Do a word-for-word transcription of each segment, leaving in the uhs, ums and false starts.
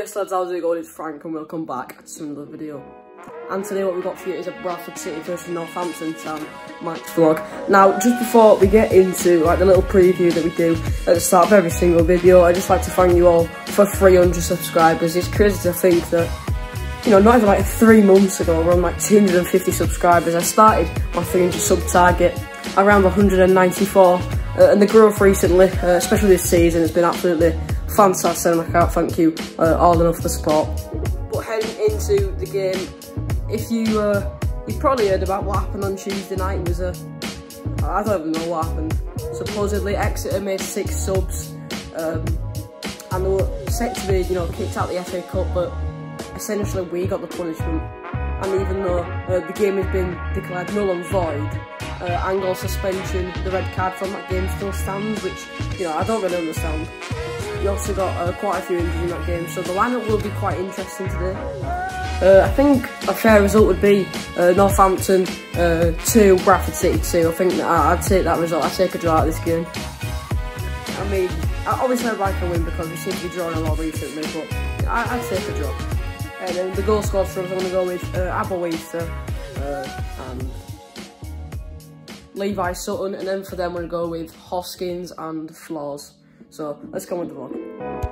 Yes lads, how's it going? It's Frank and welcome back to another video. And today what we've got for you is a Bradford City versus Northampton Town match vlog. Now, just before we get into like the little preview that we do at the start of every single video, I'd just like to thank you all for three hundred subscribers. It's crazy to think that, you know, not even like three months ago, we're on like two hundred fifty subscribers. I started my three hundred sub target around one hundred ninety-four, uh, and the growth recently, uh, especially this season, has been absolutely fantastic, and I can't thank you uh, all enough for the support. But heading into the game, if you uh, you probably heard about what happened on Tuesday night. It was a I don't even know what happened. Supposedly Exeter made six subs, um, and they were set to be, you know, kicked out the F A Cup, but essentially we got the punishment. And even though uh, the game has been declared null and void, uh, Angle suspension, the red card from that game still stands, which, you know, I don't really understand. We also got uh, quite a few injuries in that game, so the lineup will be quite interesting today. Uh, I think a fair result would be uh, Northampton uh, two, Bradford City two. I think that I'd take that result. I'd take a draw at this game. I mean, obviously I'd like a win because we seem to be drawing a lot recently, but I'd take a draw. And then the goal scored for us, I'm going to go with uh, Abelweitzer uh, and Levi Sutton, and then for them we're going to go with Hoskins and Flaws. So let's go with the vlog.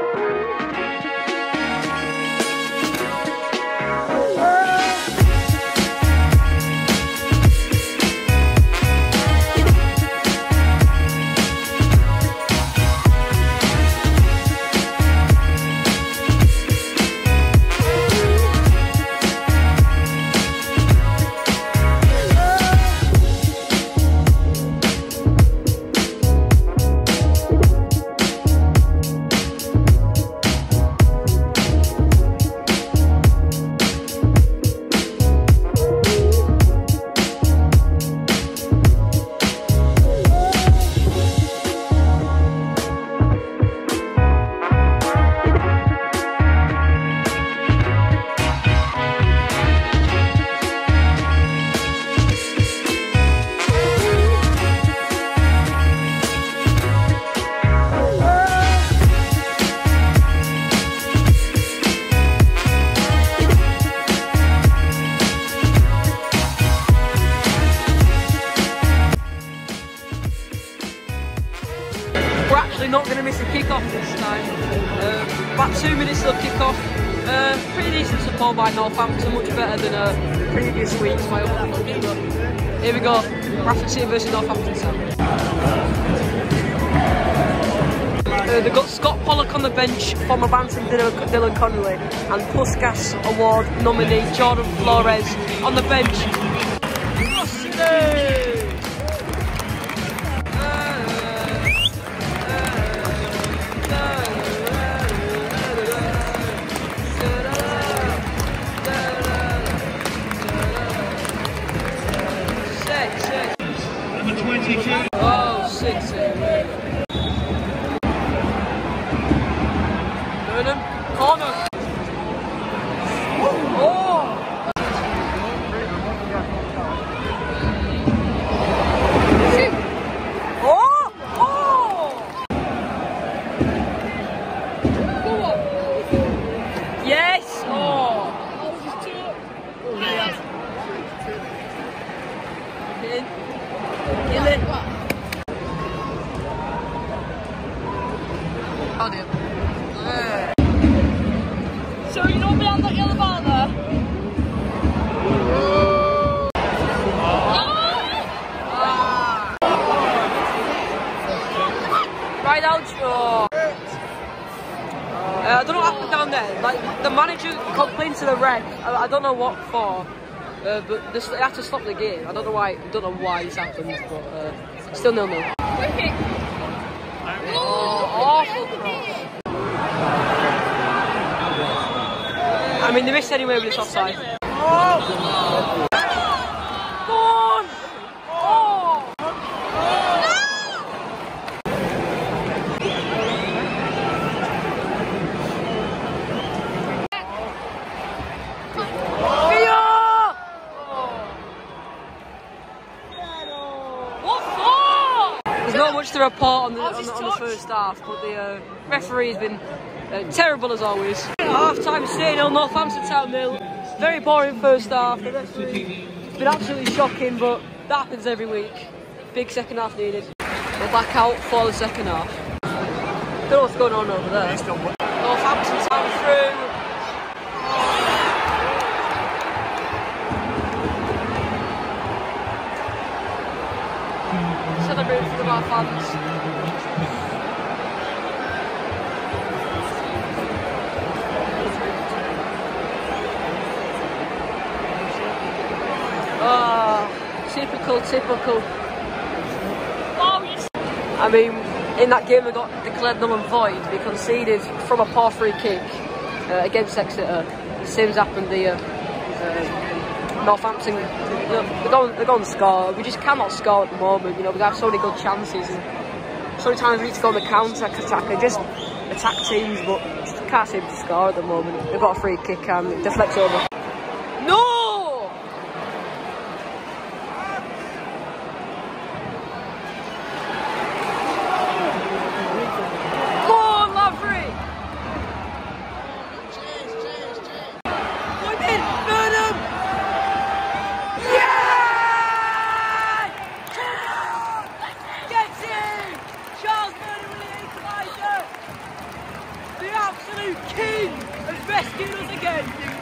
We're actually not going to miss a kick-off this time. Uh, about two minutes till kick-off. Uh, pretty decent support by Northampton, much better than uh, previous weeks by other clubs. But here we go, Bradford City versus Northampton Town. Uh, they've got Scott Pollock on the bench, former Bantam Dylan Connolly, and Puskas Award nominee Jordan Flores on the bench. Oh, six. Burnham, corner. Oh! Oh! Oh! Yes! Oh! Kill it. Oh dear. Yeah. So you know behind that yellow bar there? Oh. Ah. Right out, sure. Uh, I don't know what happened down there. Like the manager complained to the ref. I, I don't know what for. Uh, but this, they had to stop the game. I don't know why. I don't know why this happened, but uh, still nil nil. Oh, awful cross. I mean, they missed anyway with this offside. Oh! Go on! Oh! There's not much to report on the, on the, on the first half, but the uh, referee has been Uh, terrible as always. Half time, City nil, Northampton Town nil. Very boring first half. It's been absolutely shocking, but that happens every week. Big second half needed. We're back out for the second half. Don't know what's going on over there. Northampton Town through. Celebrating for our fans. Oh, typical, typical. Oh, yes. I mean, in that game we got declared null and void. We conceded from a par free kick uh, against Exeter. The same has happened here. Uh, Northampton, they're going, they're going to score. We just cannot score at the moment. You know, we have so many good chances. And so many times we need to go on the counter attack and just attack teams, but just can't seem to score at the moment. They've got a free kick and it deflects over. No! King has rescued us again.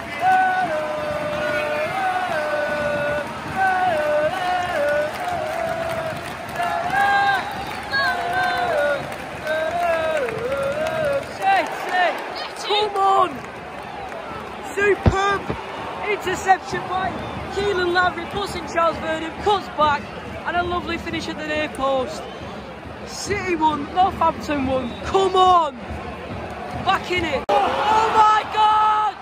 Come on! Superb interception by Keelan Lavery, plus in Charles Vernon, cuts back, and a lovely finish at the near post. City won, Northampton won. Come on! Back in it. Oh my God!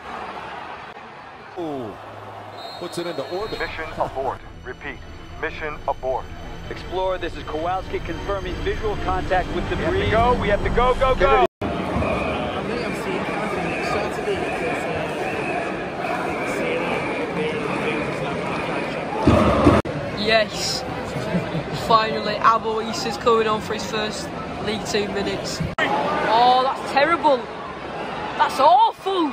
Oh, puts it into orbit. Mission abort. Repeat. Mission abort. Explorer, this is Kowalski confirming visual contact with debris. We have to go. We have to go. Go. Go. Yes. Finally, Abo Issa's coming on for his first League Two minutes. Oh, that's terrible. That's awful.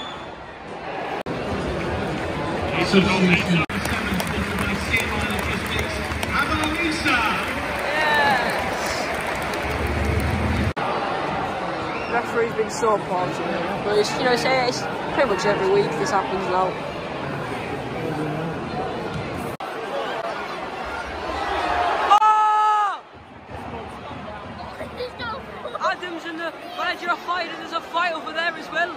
Yes. Referee's been so poor today, but it's, you know, it's, it's pretty much every week this happens now. Adams and the manager are fighting, there's a fight over there as well.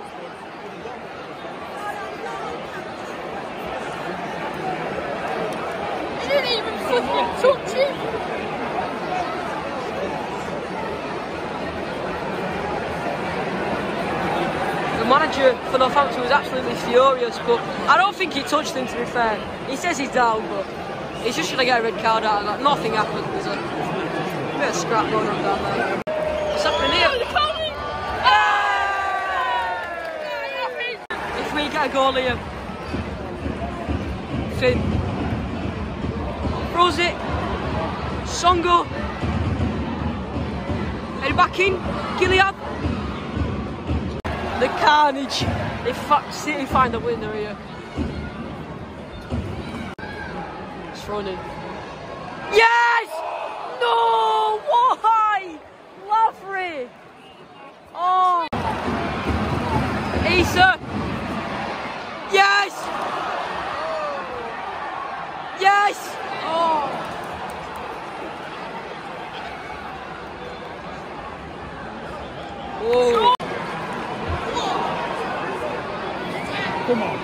He didn't even fucking touch it. The manager for Northampton was absolutely furious, but I don't think he touched him, to be fair. He says he's down, but he's just trying to get a red card out of that. Nothing happened, there's a bit of scrap going on down there. What's happening here? Ah! If we get a goal here, Finn, throws it, Songo, head back in, Gilead. The carnage. They fuck City find the winner here. It's thrown in. Yes! No! Why? Lavery! Oh! Issa! Yes! Yes! Oh! Whoa! Come on.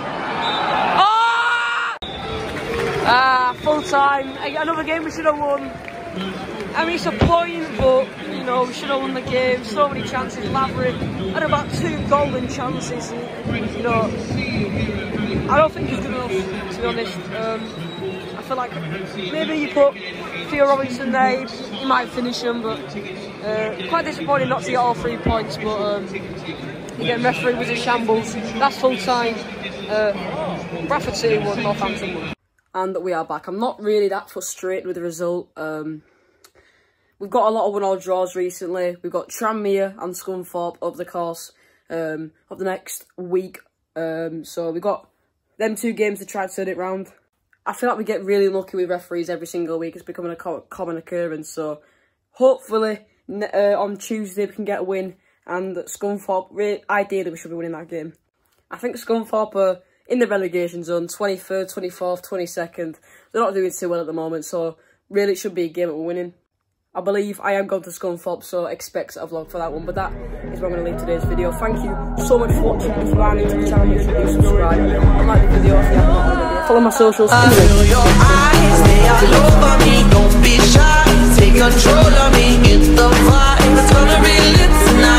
Ah! Ah, full time. Another game we should have won. I mean, it's a point, but, you know, we should have won the game. So many chances. Lavery had about two golden chances. And, you know, I don't think he's good enough, to be honest. Um, I feel like maybe you put Theo Robinson there, he might finish him, but uh, quite disappointing not to get all three points. But um, again, referee was in shambles. That's full time. Uh, Bradford City won, Northampton won. And we are back. I'm not really that frustrated with the result. Um, we've got a lot of one-all draws recently. We've got Tranmere and Scunthorpe over the course um, of the next week. Um, so we've got them two games to try to turn it round. I feel like we get really lucky with referees every single week. It's becoming a co common occurrence. So hopefully uh, on Tuesday we can get a win. And Scunthorpe, ideally we should be winning that game. I think Scunthorpe are in the relegation zone, twenty-third, twenty-fourth, twenty-second. They're not doing too well at the moment, so really it should be a game that we're winning. I believe I am going to Scunthorpe, so expect a vlog for that one. But that is where I'm going to leave today's video. Thank you so much for watching. If you are new to the channel, make sure you do subscribe and like the video if you haven't already. Follow my socials. I feel your eyes, they all over me. Don't be shy, take control of me. Get the vibe, it's gonna be lit tonight.